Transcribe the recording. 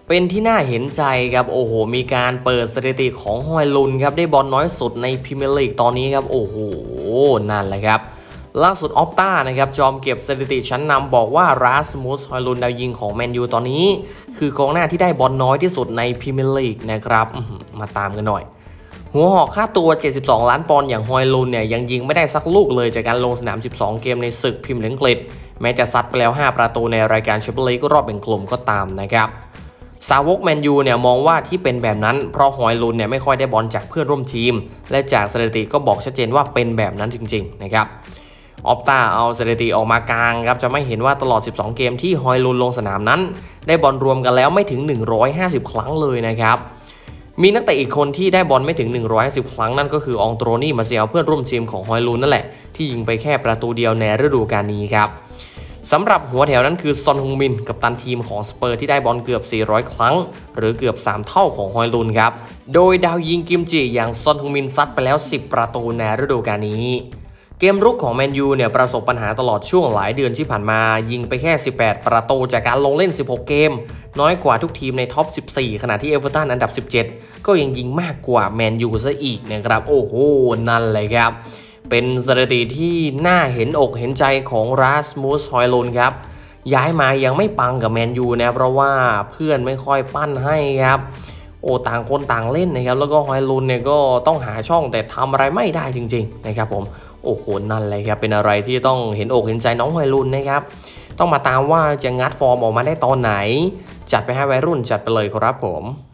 เป็นที่น่าเห็นใจครับโอ้โหมีการเปิดสถิติของฮอยลุนครับได้บอลน้อยสุดในพรีเมียร์ลีกตอนนี้ครับโอ้โหนั่นแหละครับล่าสุดออปต้านะครับจอมเก็บสถิติชั้นนำบอกว่าราสมุสฮอยลุนดาวยิงของแมนยูตอนนี้คือกองหน้าที่ได้บอลน้อยที่สุดในพรีเมียร์ลีกนะครับมาตามกันหน่อยหัวหอกค่าตัว72ล้านปอนด์อย่างฮอยลุนเนี่ยยังยิงไม่ได้สักลูกเลยจากการลงสนาม12เกมในศึกพรีเมียร์ลีกอังกฤษแม้จะซัดไปแล้ว5ประตูในรายการแชมเปี้ยนลีกรอบแบ่งกลุ่มก็ตามนะครับสาวกแมนยูเนี่ยมองว่าที่เป็นแบบนั้นเพราะฮอยลุนเนี่ยไม่ค่อยได้บอลจากเพื่อนร่วมทีมและจากสถิติก็บอกชัดเจนว่าเป็นแบบนั้นจริงๆนะครับออปต้าเอาสถิติออกมากลางครับจะไม่เห็นว่าตลอด12เกมที่ฮอยลุนลงสนามนั้นได้บอลรวมกันแล้วไม่ถึง150ครั้งเลยนะครับมีนักเตะอีกคนที่ได้บอลไม่ถึง150ครั้งนั่นก็คืออองโตนี่มาเซียลเพื่อนร่วมทีมของฮอยลุนนั่นแหละที่ยิงไปแค่ประตูเดียวในฤดูกาลนี้ครับสำหรับหัวแถวนั้นคือซอนฮงมินกัปตันทีมของสเปอร์ที่ได้บอลเกือบ400ครั้งหรือเกือบ3เท่าของฮอยลุนครับโดยดาวยิงกิมจิอย่างซอนฮงมินซัดไปแล้ว10ประตูในฤดูกาลนี้เกมรุกของแมนยูเนี่ยประสบปัญหาตลอดช่วงหลายเดือนที่ผ่านมายิงไปแค่18ประตูจากการลงเล่น16เกมน้อยกว่าทุกทีมในท็อป14ขณะที่เอเวอร์ตันอันดับ17ก็ยังยิงมากกว่าแมนยูซะอีกนะครับโอ้โหนั่นเลยครับเป็นสถิติที่น่าเห็นอกเห็นใจของราสมุสฮอยลุนครับย้ายมายังไม่ปังกับแมนยูนะเพราะว่าเพื่อนไม่ค่อยปั้นให้ครับโอ้ต่างคนต่างเล่นนะครับแล้วก็ฮอยลุนเนี่ยก็ต้องหาช่องแต่ทำอะไรไม่ได้จริงๆนะครับผมโอ้โหนั่นเลยครับเป็นอะไรที่ต้องเห็นอกเห็นใจน้องฮอยลุนนะครับต้องมาตามว่าจะงัดฟอร์มออกมาได้ตอนไหนจัดไปให้วัยรุ่นจัดไปเลยครับผม